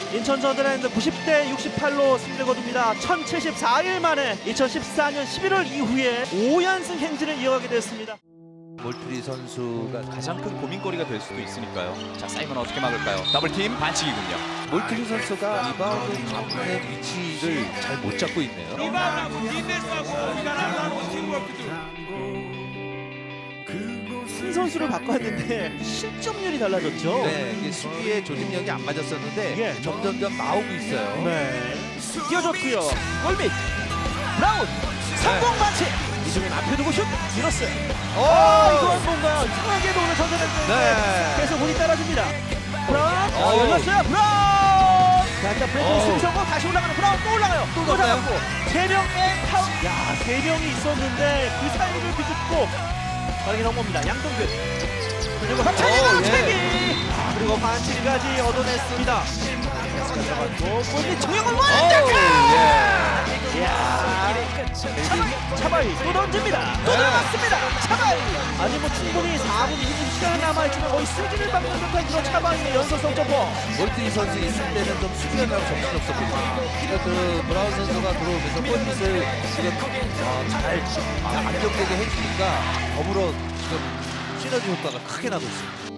인천 전자랜드 90대 68로 승리를 거둡니다. 1074일 만에 2014년 11월 이후에 5연승 행진을 이어가게 됐습니다. 몰트리 선수가 가장 큰 고민거리가 될 수도 있으니까요. 자, 사이먼 어떻게 막을까요? 더블팀 반칙이군요. 몰트리 선수가 리바운드 가문의 위치를 잘 못 잡고 있네요. 리바운드하고 디펜스하고 이간하고 팀워크도. 신 선수를 바꿨는데 실점률이 달라졌죠. 네, 이게 수비의 조직력이 안 맞았었는데 예. 점점점 나오고 있어요. 네. 뛰어줬고요. 골밑 브라운 성공 반칙. 이승민 앞에 두고 슛 밀었어요. 이거 한 건가요? 이상하게도 오늘 전자랜드 네. 계속 운이 따라줍니다. 브라운 열렸어요. 브라운. 자, 일단 브레이킹 스윙 성공. 다시 올라가는 브라운 또 올라가요. 또 잡았고 3명의 파울. 야, 3명이 있었는데 그 사이를 비집고 빠르게 넘어옵니다. 양동근. 그리고 박찬희 반칙이. 그리고 반칙까지 얻어냈습니다. 잡았고 골밑 정영을 완벽한. 차바이 또 던집니다. 또 들어갔습니다. 차바이. 아니 뭐 충분히 4분 20분 시간이 남아있지만 거의 쓰기를 막는 듯한 그런 차바이의 연속 석점포. 몰트리 선수 있을 때는 좀 수비하느라고 정신없었거든요. 그 브라운 선수가 들어오면서 골밑을 지금 잘 안정되게 해주니까 더불어 지금 시너지 효과가 크게 나고 있습니다.